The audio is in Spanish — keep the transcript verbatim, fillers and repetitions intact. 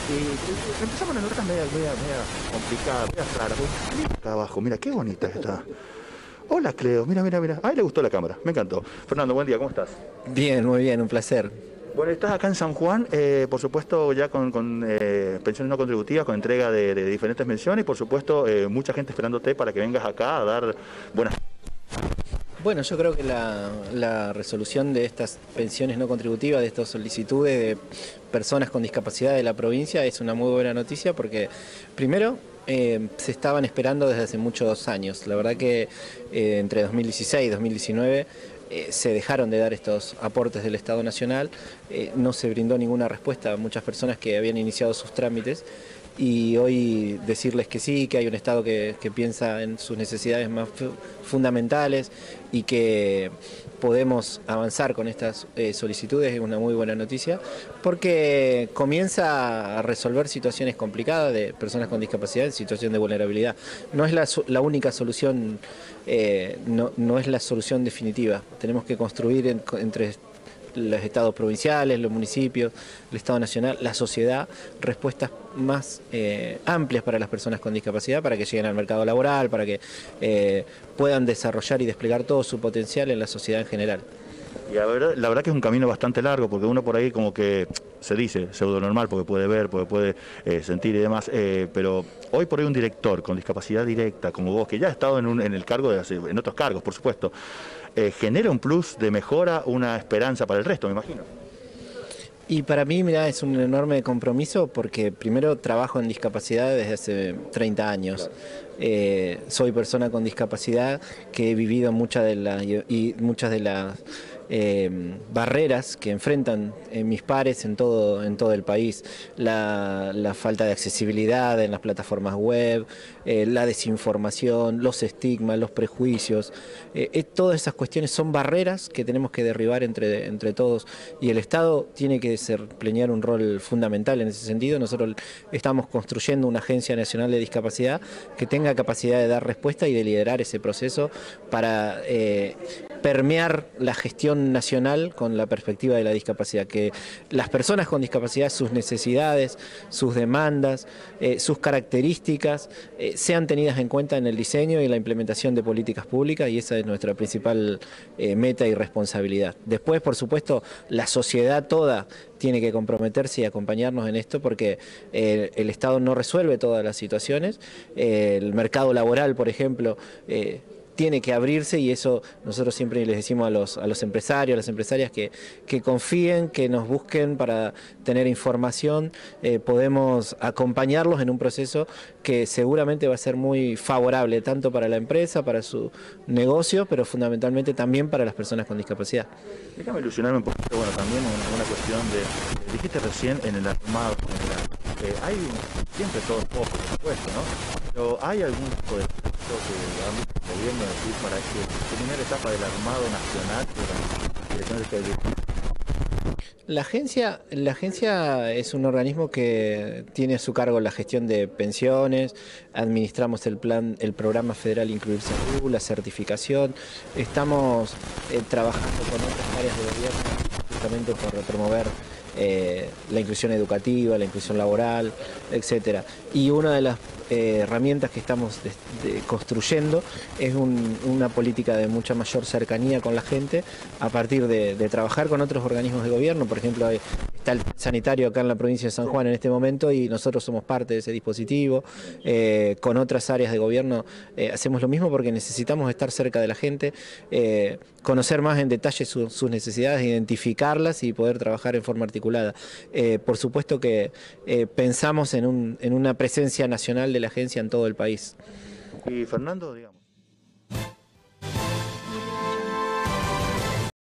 Y empezamos las notas media, media, media complicadas, media raras. Mira acá abajo, mira qué bonita está. Hola Cleo, mira, mira, mira. A él le gustó la cámara, me encantó. Fernando, buen día, ¿cómo estás? Bien, muy bien, un placer. Bueno, estás acá en San Juan, eh, por supuesto ya con, con eh, pensiones no contributivas, con entrega de, de diferentes menciones y por supuesto eh, mucha gente esperándote para que vengas acá a dar buenas... Bueno, yo creo que la, la resolución de estas pensiones no contributivas, de estas solicitudes de personas con discapacidad de la provincia es una muy buena noticia porque, primero, eh, se estaban esperando desde hace muchos años. La verdad que eh, entre dos mil dieciséis y dos mil diecinueve eh, se dejaron de dar estos aportes del Estado Nacional, eh, no se brindó ninguna respuesta a muchas personas que habían iniciado sus trámites. Y hoy decirles que sí, que hay un Estado que, que piensa en sus necesidades más fundamentales y que podemos avanzar con estas eh, solicitudes es una muy buena noticia porque comienza a resolver situaciones complicadas de personas con discapacidad en situación de vulnerabilidad. No es la, la única solución, eh, no, no es la solución definitiva. Tenemos que construir en, entre los estados provinciales, los municipios, el Estado Nacional, la sociedad, respuestas más eh, amplias para las personas con discapacidad, para que lleguen al mercado laboral, para que eh, puedan desarrollar y desplegar todo su potencial en la sociedad en general. Y la verdad, la verdad que es un camino bastante largo, porque uno por ahí como que se dice pseudo normal, porque puede ver, porque puede eh, sentir y demás, eh, pero hoy por ahí un director con discapacidad directa, como vos, que ya ha estado en, un, en el cargo, de, en otros cargos, por supuesto, eh, genera un plus de mejora, una esperanza para el resto, me imagino. Y para mí, mira, es un enorme compromiso porque primero trabajo en discapacidad desde hace treinta años. Claro. Eh, soy persona con discapacidad que he vivido muchas de las y muchas de las eh, barreras que enfrentan eh, mis pares en todo en todo el país. La, la falta de accesibilidad en las plataformas web, eh, la desinformación, los estigmas, los prejuicios. Eh, eh, todas esas cuestiones son barreras que tenemos que derribar entre, entre todos y el Estado tiene que desempeñar un rol fundamental en ese sentido. Nosotros estamos construyendo una Agencia Nacional de Discapacidad que tenga capacidad de dar respuesta y de liderar ese proceso para eh, permear la gestión nacional con la perspectiva de la discapacidad, que las personas con discapacidad, sus necesidades, sus demandas, eh, sus características eh, sean tenidas en cuenta en el diseño y la implementación de políticas públicas y esa es nuestra principal eh, meta y responsabilidad. Después, por supuesto, la sociedad toda tiene que comprometerse y acompañarnos en esto porque eh, el Estado no resuelve todas las situaciones, eh, el mercado laboral, por ejemplo, eh, tiene que abrirse y eso nosotros siempre les decimos a los, a los empresarios, a las empresarias que, que confíen, que nos busquen para tener información, eh, podemos acompañarlos en un proceso que seguramente va a ser muy favorable tanto para la empresa, para su negocio, pero fundamentalmente también para las personas con discapacidad. Déjame ilusionarme un poquito, bueno, también una, una cuestión de, dijiste recién en el armado general, eh, hay siempre todo poco, por supuesto, ¿no? Pero hay algún tipo de que el gobierno decir para esta primera etapa del Armado Nacional de la agencia, la agencia es un organismo que tiene a su cargo la gestión de pensiones, administramos el plan, el programa federal Incluir Salud, la certificación, estamos eh, trabajando con otras áreas de gobierno justamente por promover eh, la inclusión educativa, la inclusión laboral, etcétera. Y una de las Eh, herramientas que estamos de, de, construyendo es un, una política de mucha mayor cercanía con la gente a partir de, de trabajar con otros organismos de gobierno. Por ejemplo, hay, está el sanitario acá en la provincia de San Juan en este momento y nosotros somos parte de ese dispositivo. Eh, con otras áreas de gobierno eh, hacemos lo mismo porque necesitamos estar cerca de la gente, eh, conocer más en detalle su, sus necesidades, identificarlas y poder trabajar en forma articulada. Eh, por supuesto que eh, pensamos en, un, en una presencia nacional de la agencia en todo el país. Y Fernando, digamos.